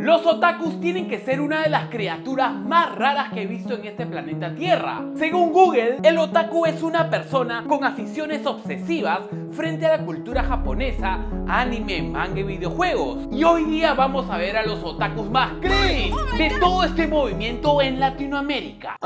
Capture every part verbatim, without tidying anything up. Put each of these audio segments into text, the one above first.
Los otakus tienen que ser una de las criaturas más raras que he visto en este planeta Tierra. Según Google, el otaku es una persona con aficiones obsesivas frente a la cultura japonesa, anime, manga y videojuegos. Y hoy día vamos a ver a los otakus más cringe de todo este movimiento en Latinoamérica.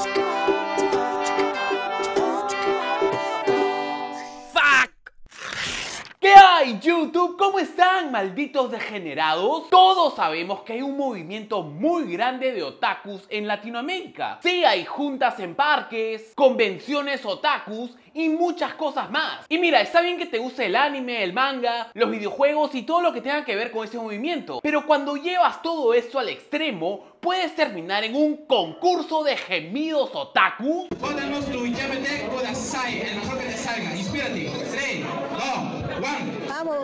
¿Qué hay, YouTube? ¿Cómo están, malditos degenerados? Todos sabemos que hay un movimiento muy grande de otakus en Latinoamérica. Sí, hay juntas en parques, convenciones otakus y muchas cosas más. Y mira, está bien que te guste el anime, el manga, los videojuegos y todo lo que tenga que ver con ese movimiento, pero cuando llevas todo esto al extremo, puedes terminar en un concurso de gemidos otaku. Pónganos tu Yamete Kodasai, el mejor que te salga. Inspírate. tres, dos, uno. Vamos.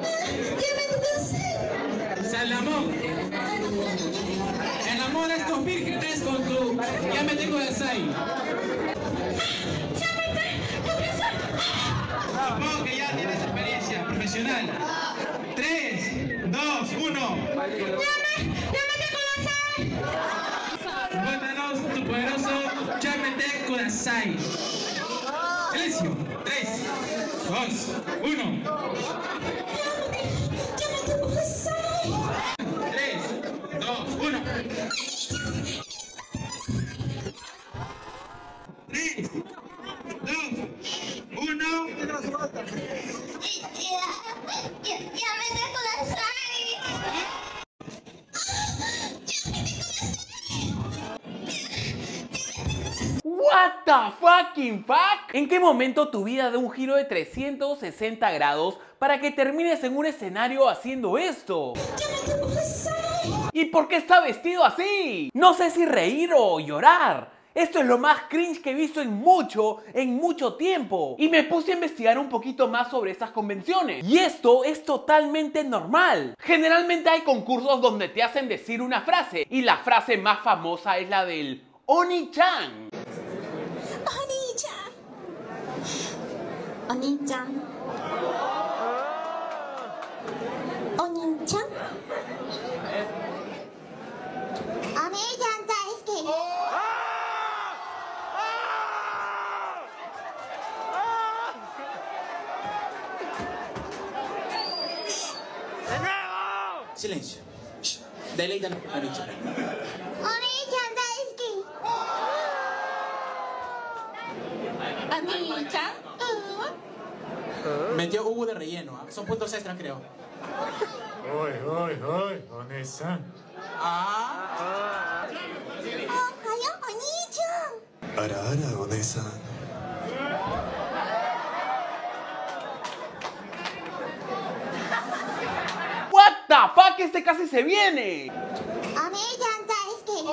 Salamón. Enamora a estos vírgenes con tu Yamete Kodasai. Supongo que ya tienes experiencia profesional. tres, dos, uno. Cuéntanos tu poderoso Yamete Kodasai. Silencio. tres, dos, uno. tres, dos, uno. tres, dos, uno. Yamete Kodasai. What the fucking fuck? ¿En qué momento tu vida da un giro de trescientos sesenta grados para que termines en un escenario haciendo esto? ¿Y por qué está vestido así? No sé si reír o llorar. Esto es lo más cringe que he visto en mucho, en mucho tiempo. Y me puse a investigar un poquito más sobre estas convenciones. Y esto es totalmente normal. Generalmente hay concursos donde te hacen decir una frase. Y la frase más famosa es la del Oni-chan. Oni-chan. Oni-chan. Oni-chan. Ami-chan daisuki. Silencio. Deleítanos, Oni-chan. Oni-chan daisuki. Ami-chan. Metió Hugo de relleno, ¿eh? Son puntos extras, creo. Oi, oi, oi, One-san. Ah. Ohayo, Oni-chan. Ara, ara, One-san. What the fuck, este casi se viene. Ami-chan daisuki.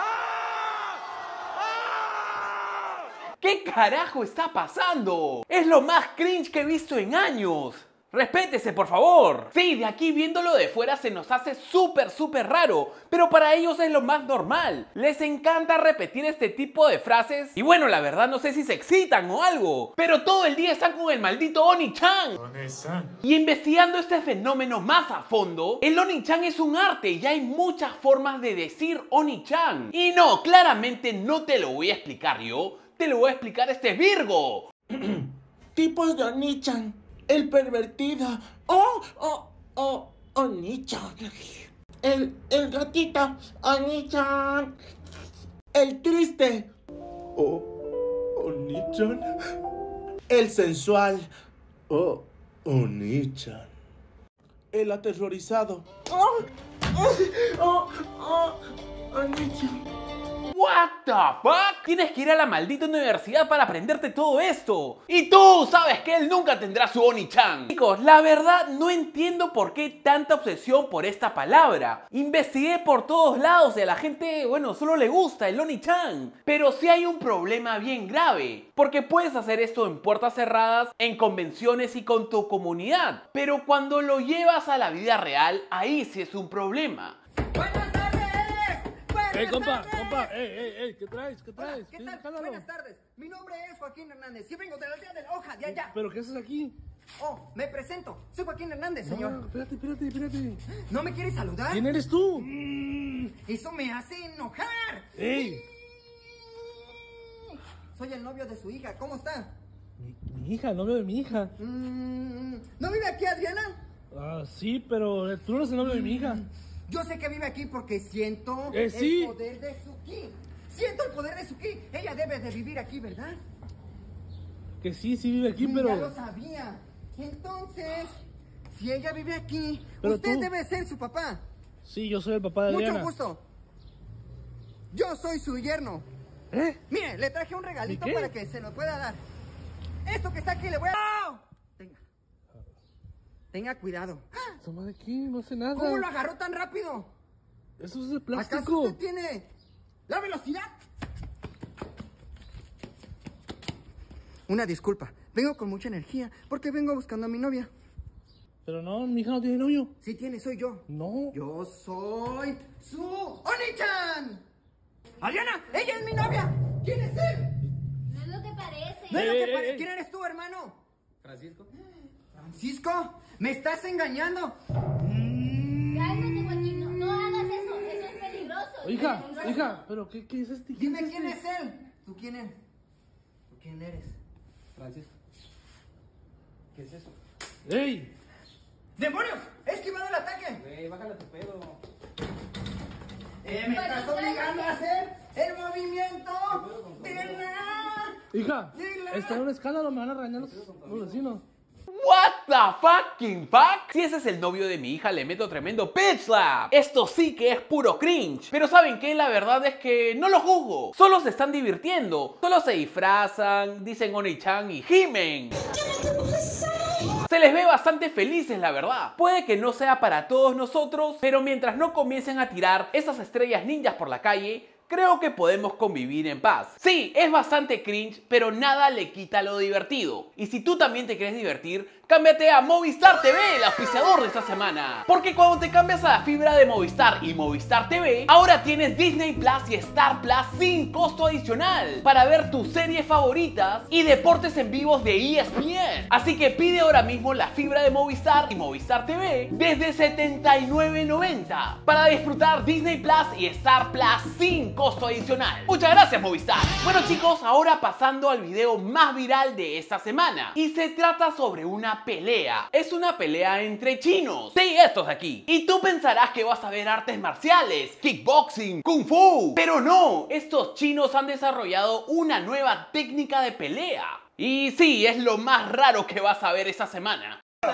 ¿Qué carajo está pasando? Es lo más cringe que he visto en años. Respétese, por favor. Sí, de aquí viéndolo de fuera se nos hace súper, súper raro, pero para ellos es lo más normal. Les encanta repetir este tipo de frases y bueno, la verdad no sé si se excitan o algo, pero todo el día están con el maldito Oni-chan. One-san. Y investigando este fenómeno más a fondo, el Oni-chan es un arte y hay muchas formas de decir Oni-chan. Y no, claramente no te lo voy a explicar yo, te lo voy a explicar este Virgo. Tipos de Oni-chan. El pervertido. Oh, oh, oh, Oni-chan. El, el gatito. Oni-chan. El triste. Oh, Oni-chan. El sensual. Oh, Oni-chan. El aterrorizado. Oh, oh, oh, oh, Oni-chan. What the fuck? Tienes que ir a la maldita universidad para aprenderte todo esto. Y tú sabes que él nunca tendrá su Oni-chan. Chicos, la verdad no entiendo por qué tanta obsesión por esta palabra. Investigué por todos lados y a la gente, bueno, solo le gusta el Oni-chan. Pero sí hay un problema bien grave. Porque puedes hacer esto en puertas cerradas, en convenciones y con tu comunidad. Pero cuando lo llevas a la vida real, ahí sí es un problema. ¡Buenas tardes! ¡Buenas ¡Ey, compa! tardes! ¡Compa! ¡Ey, ey, ey! ¿Qué traes? ¿Qué Hola, traes? ¿qué Sí, tal? jálalo. Buenas tardes. Mi nombre es Joaquín Hernández y vengo de la aldea de la hoja de allá. ¿Pero qué haces aquí? Oh, me presento. Soy Joaquín Hernández, señor. No, espérate, espérate, espérate. ¿No me quieres saludar? ¿Quién eres tú? Mm, eso me hace enojar. ¡Ey! Soy el novio de su hija. ¿Cómo está? Mi, mi hija, novio de mi hija. Mm, ¿No vive aquí Adriana? Ah, sí, pero tú no eres el novio de mi hija. Yo sé que vive aquí porque siento Eh, sí. el poder de Suki. Siento el poder de Suki. Ella debe de vivir aquí, ¿verdad? Que sí, sí vive aquí, Mm, pero... Ya lo sabía. Entonces, si ella vive aquí, Pero usted tú- debe ser su papá. Sí, yo soy el papá de Mucho Adriana. gusto. Yo soy su yerno. ¿Eh? Mire, le traje un regalito ¿Y qué? para que se lo pueda dar. Esto que está aquí le voy a... Tenga. Tenga cuidado. Toma de aquí, no hace nada. ¿Cómo lo agarró tan rápido? Eso es de ¿Acaso plástico. usted tiene la velocidad? Una disculpa. Vengo con mucha energía porque vengo buscando a mi novia. Pero no, mi hija no tiene novio. Sí tiene, soy yo. No. Yo soy su Oni-chan. Adriana, ella es mi novia. ¿Quién es él? No es lo que parece. ¿No es lo Ey, que ey, pare- ey. ¿Quién eres tú, hermano? Francisco. Francisco, ¿me estás engañando? Cálmate, Joaquín. No, no hagas eso. Eso es peligroso. Hija, Peligroso. hija, pero ¿qué, qué es este? Dime es quién este? es él. ¿Tú quién eres? ¿Tú quién eres? Francisco. ¿Qué es eso? ¡Ey! ¡Demonios! ¡He esquivado el ataque! Güey, bájale tu pedo. Eh, me estás obligando a hacer el movimiento de la... Hija, Dile. está en un escándalo, me van a regañar los, los vecinos. What the fucking fuck? Si ese es el novio de mi hija, le meto tremendo bitch slap. Esto sí que es puro cringe. Pero ¿saben qué? La verdad es que no lo juzgo. Solo se están divirtiendo. Solo se disfrazan, dicen Oni-chan y gimen. Se les ve bastante felices, la verdad. Puede que no sea para todos nosotros, pero mientras no comiencen a tirar esas estrellas ninjas por la calle, creo que podemos convivir en paz. Sí, es bastante cringe, pero nada le quita lo divertido. Y si tú también te quieres divertir, cámbiate a Movistar T V, el auspiciador de esta semana. Porque cuando te cambias a la fibra de Movistar y Movistar T V, ahora tienes Disney Plus y Star Plus sin costo adicional para ver tus series favoritas y deportes en vivos de E S P N. Así que pide ahora mismo la fibra de Movistar y Movistar T V desde setenta y nueve noventa para disfrutar Disney Plus y Star Plus sin costo adicional. Muchas gracias, Movistar. Bueno, chicos, ahora pasando al video más viral de esta semana. Y se trata sobre una pelea. Es una pelea entre chinos. Sí, estos de aquí. Y tú pensarás que vas a ver artes marciales, kickboxing, kung fu. Pero no, estos chinos han desarrollado una nueva técnica de pelea. Y sí, es lo más raro que vas a ver esta semana.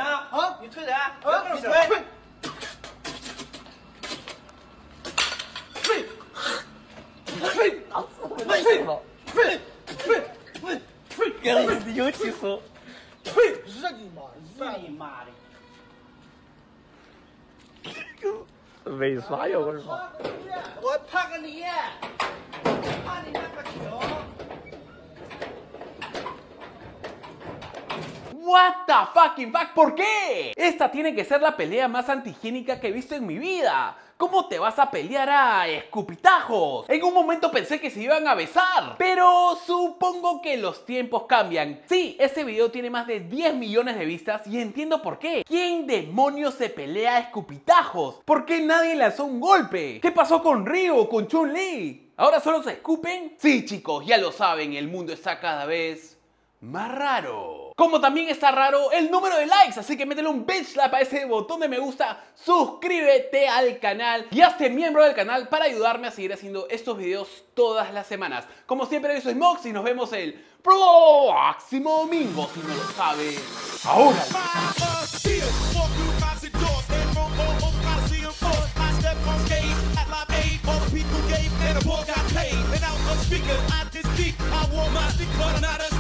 What the fucking fuck, ¿por qué? Esta tiene que ser la pelea más antihigiénica que he visto en mi vida. ¿Cómo te vas a pelear a escupitajos? En un momento pensé que se iban a besar, pero supongo que los tiempos cambian. Sí, este video tiene más de diez millones de vistas y entiendo por qué. ¿Quién demonios se pelea a escupitajos? ¿Por qué nadie lanzó un golpe? ¿Qué pasó con Ryu o con Chun-Li? ¿Ahora solo se escupen? Sí, chicos, ya lo saben, el mundo está cada vez más raro. Como también está raro el número de likes, así que métele un bitch slap a ese botón de me gusta, suscríbete al canal y hazte miembro del canal para ayudarme a seguir haciendo estos videos todas las semanas. Como siempre, yo soy Mox y nos vemos el próximo domingo, si no lo sabes. Ahora. People gave and the ball got paid. And out of speakers, I just speak. I wore my stick, but not a